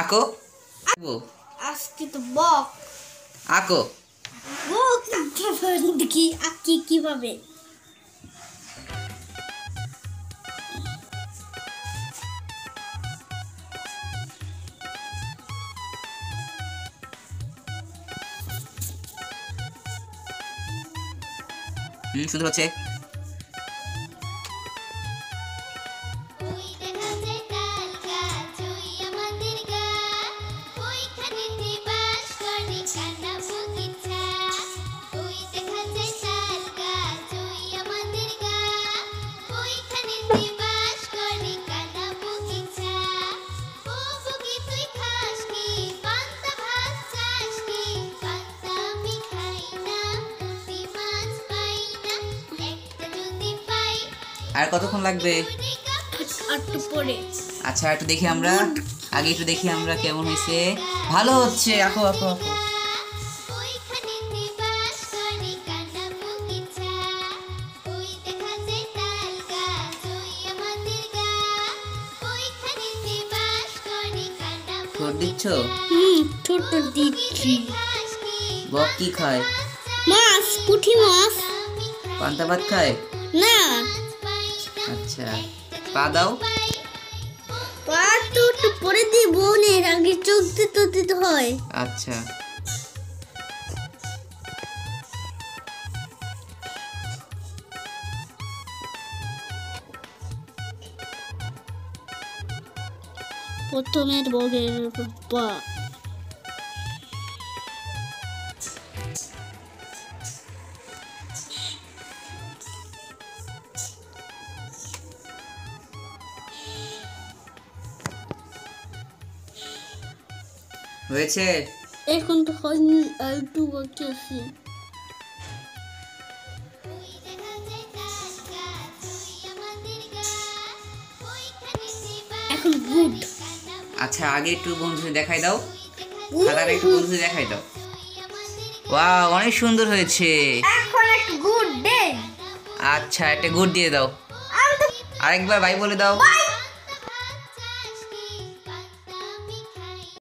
আঁকো। আজকে তো বক আঁকো। বক দেখি আঁকি কিভাবে। সুন্দর হচ্ছে। আর কতক্ষণ লাগবে? একটু পরে। আচ্ছা একটু দেখি আমরা, আগে একটু দেখি আমরা কেমন হয়েছে। ভালো হচ্ছে। আঁকো আঁকো আঁকো। ঠোঁট দিচ্ছ? ঠোঁট দিচ্ছি। বক কি খায়? মাছ, পুঁটি মাছ। পান্তা ভাত খায় না। আচ্ছা পা দাও। পা তো একটু পরে দিব, এর আগে চোখ দিতে হয়। আচ্ছা প্রথমের বগের পা। হয়েছে? এখন তো হয়নি, আর একটু বাকি আছে। এখন গুড। আচ্ছা আগে একটু বন্ধুদের দেখাই দাও, খাতাটা একটু বন্ধুদের দেখাই দাও। ওয়াও অনেক সুন্দর হয়েছে। এখন একটা গুড দে। আচ্ছা একটা গুড দিয়ে দাও। আরেকবার বাই বলে দাও।